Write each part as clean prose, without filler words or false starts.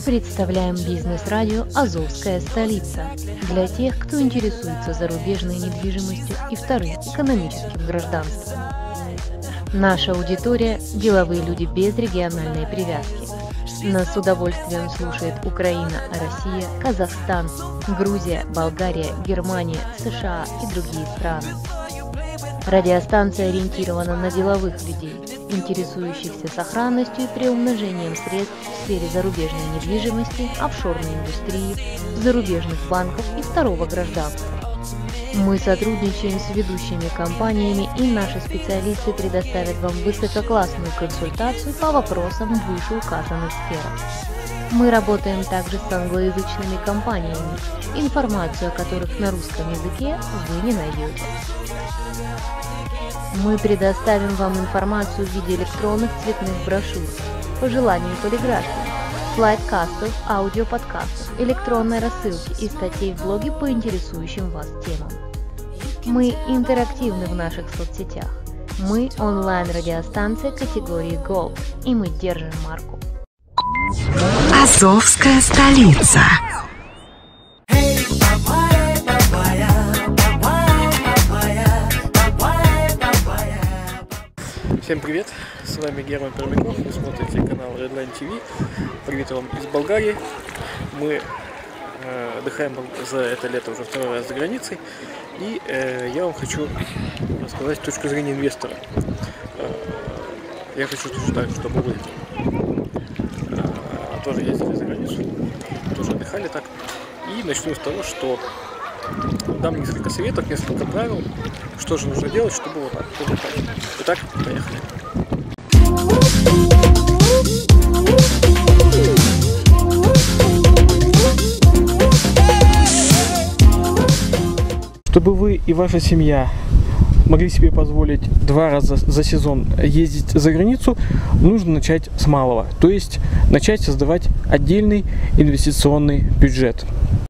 Представляем бизнес-радио «Азовская столица» для тех, кто интересуется зарубежной недвижимостью и вторым экономическим гражданством. Наша аудитория – деловые люди без региональной привязки. Нас с удовольствием слушает Украина, Россия, Казахстан, Грузия, Болгария, Германия, США и другие страны. Радиостанция ориентирована на деловых людей, интересующихся сохранностью и приумножением средств в сфере зарубежной недвижимости, офшорной индустрии, зарубежных банков и второго гражданства. Мы сотрудничаем с ведущими компаниями, и наши специалисты предоставят вам высококлассную консультацию по вопросам в вышеуказанных сферах. Мы работаем также с англоязычными компаниями, информацию о которых на русском языке вы не найдете. Мы предоставим вам информацию в виде электронных цветных брошюр, по желанию полиграфии, слайдкастов, аудиоподкастов, электронной рассылки и статей в блоге по интересующим вас темам. Мы интерактивны в наших соцсетях. Мы онлайн-радиостанция категории Gold, и мы держим марку. Азовская столица. Всем привет, с вами Герман Пермяков, вы смотрите канал Redline TV. Привет вам из Болгарии. Мы отдыхаем за это лето уже второй раз за границей. И я вам хочу рассказать точку зрения инвестора. Я хочу тоже так, чтобы вы тоже ездили за границу, тоже отдыхали так. И начну с того, что дам несколько советов, несколько правил, что же нужно делать, чтобы вот так. Итак, поехали. Чтобы вы и ваша семья могли себе позволить 2 раза за сезон ездить за границу, нужно начать с малого, то есть начать создавать отдельный инвестиционный бюджет.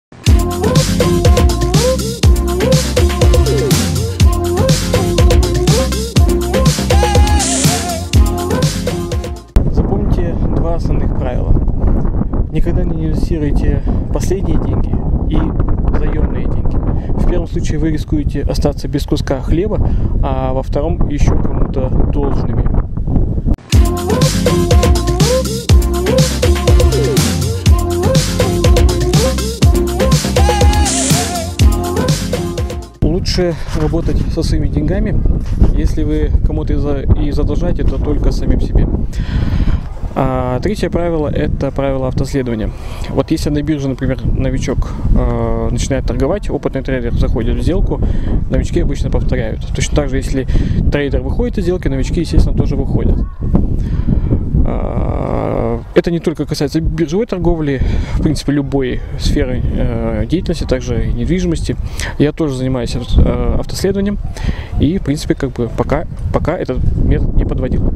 Запомните 2 основных правила. Никогда не инвестируйте последние деньги и заемные деньги. В первом случае вы рискуете остаться без куска хлеба, а во втором еще кому-то должными. Лучше работать со своими деньгами. Если вы кому-то и задолжаете, то только самим себе. Третье правило – это правило автоследования. Вот если на бирже, например, новичок начинает торговать, опытный трейдер заходит в сделку, новички обычно повторяют. Точно так же, если трейдер выходит из сделки, новички, естественно, тоже выходят. Это не только касается биржевой торговли, в принципе, любой сферы деятельности, также и недвижимости. Я тоже занимаюсь автоследованием и, в принципе, как бы пока этот метод не подводил.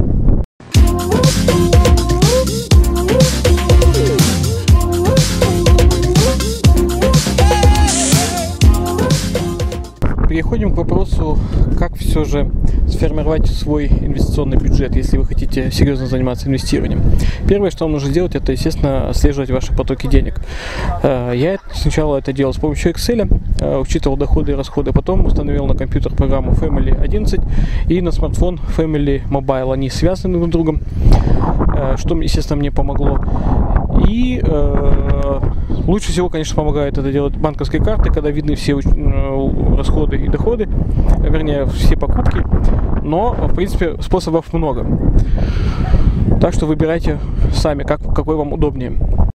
Переходим к вопросу, как все же сформировать свой инвестиционный бюджет, если вы хотите серьезно заниматься инвестированием. Первое, что вам нужно сделать, это, естественно, отслеживать ваши потоки денег. Я сначала это делал с помощью Excel, учитывал доходы и расходы, потом установил на компьютер программу Family 11 и на смартфон Family Mobile. Они связаны друг с другом, что, естественно, мне помогло. И лучше всего, конечно, помогает это делать банковской картой, когда видны все расходы и доходы, вернее, все покупки. Но, в принципе, способов много. Так что выбирайте сами, какой вам удобнее.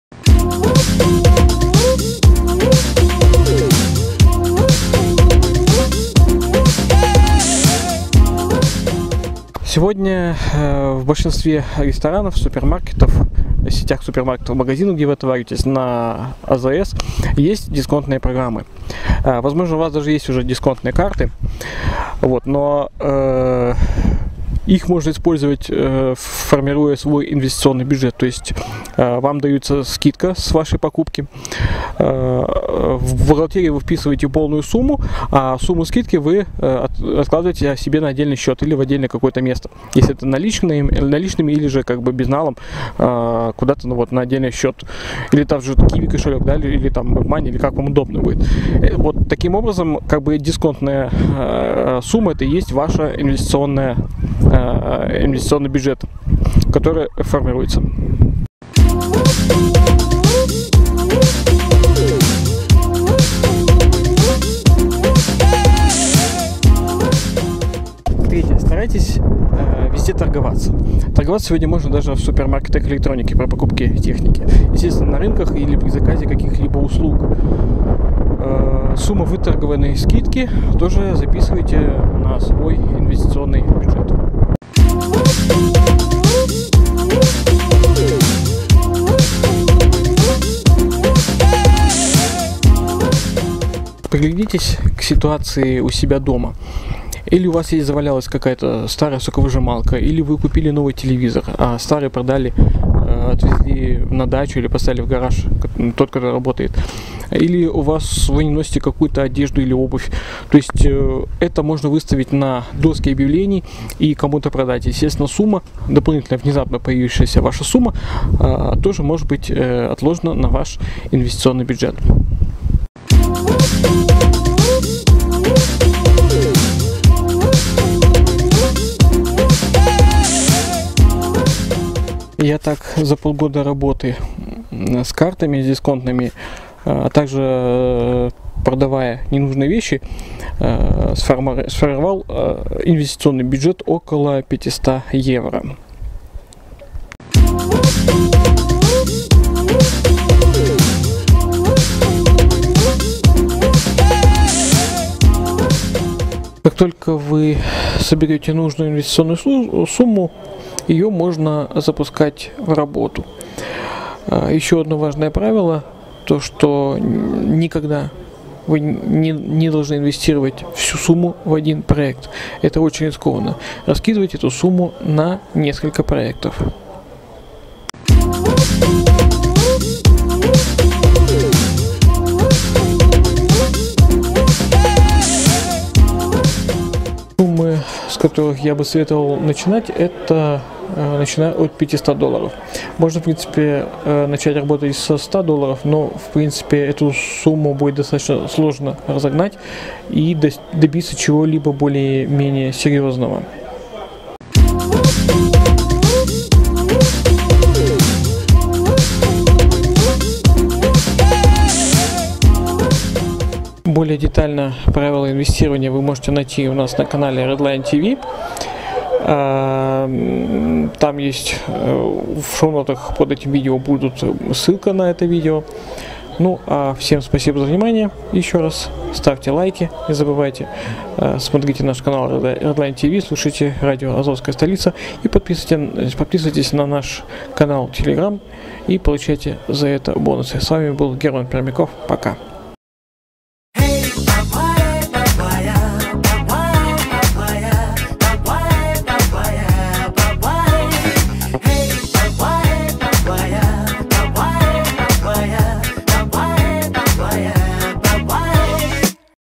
Сегодня в большинстве ресторанов, супермаркетов, сетях супермаркетов, магазинов, где вы товаритесь на АЗС, есть дисконтные программы. Возможно, у вас даже есть уже дисконтные карты, вот, но их можно использовать, формируя свой инвестиционный бюджет. То есть вам дается скидка с вашей покупки, в бухгалтерии вы вписываете полную сумму, а сумму скидки вы откладываете себе на отдельный счет или в отдельное какое-то место. Если это наличными или же как бы безналом куда-то на отдельный счет. Или там же Kiwi кошелек, да, или там WebMoney, или как вам удобно будет. Вот таким образом, как бы дисконтная сумма это и есть ваша инвестиционный бюджет, который формируется. Третье. Старайтесь везде торговаться. Торговаться сегодня можно даже в супермаркетах электроники при покупке техники. Естественно, на рынках или при заказе каких-либо услуг. Сумму выторгованной скидки тоже записывайте на свой инвестиционный бюджет. Приглядитесь к ситуации у себя дома. Или у вас есть завалялась какая-то старая соковыжималка, или вы купили новый телевизор, а старый продали, отвезли на дачу или поставили в гараж, тот, который работает. Или вы не носите какую-то одежду или обувь. То есть это можно выставить на доске объявлений и кому-то продать. Естественно, сумма, дополнительно внезапно появившаяся ваша сумма, тоже может быть отложена на ваш инвестиционный бюджет. Я так за полгода работы с картами, с дисконтными, а также продавая ненужные вещи, сформировал инвестиционный бюджет около 500 евро. Как только вы соберете нужную инвестиционную сумму, ее можно запускать в работу. Еще одно важное правило, то что никогда вы не должны инвестировать всю сумму в один проект. Это очень рискованно. Раскидывайте эту сумму на несколько проектов. Суммы, с которых я бы советовал начинать, это начиная от $500. Можно, в принципе, начать работать со $100, но, в принципе, эту сумму будет достаточно сложно разогнать и добиться чего-либо более-менее серьезного. Более детально правила инвестирования вы можете найти у нас на канале Redline TV. Там есть в шоу-нотах под этим видео будет ссылка на это видео. Ну а всем спасибо за внимание. Еще раз ставьте лайки, не забывайте. Смотрите наш канал Redline TV, слушайте радио Азовская столица и подписывайтесь на наш канал Telegram и получайте за это бонусы. С вами был Герман Пермяков. Пока.